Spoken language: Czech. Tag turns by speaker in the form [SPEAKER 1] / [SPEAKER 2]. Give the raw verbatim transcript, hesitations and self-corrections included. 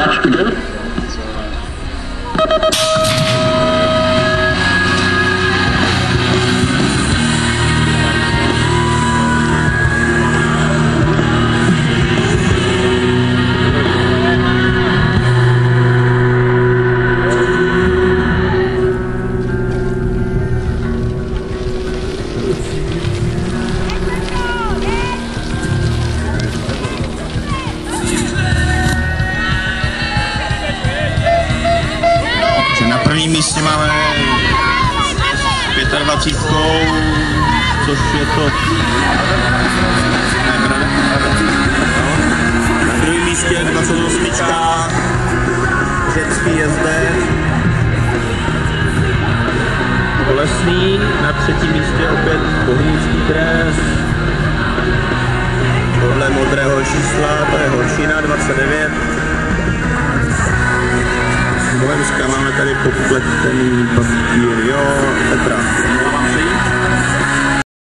[SPEAKER 1] Na prvním místě máme dvacet pět, což je to... Ne, brade. Na druhém místě dvacet osm, řecký jezdec. Kolesný, na třetím místě opět bohnický dres. Podle modrého čísla, to je Holčina dvacet devět. Bohemská máme tady popletený papír, jo, Petra.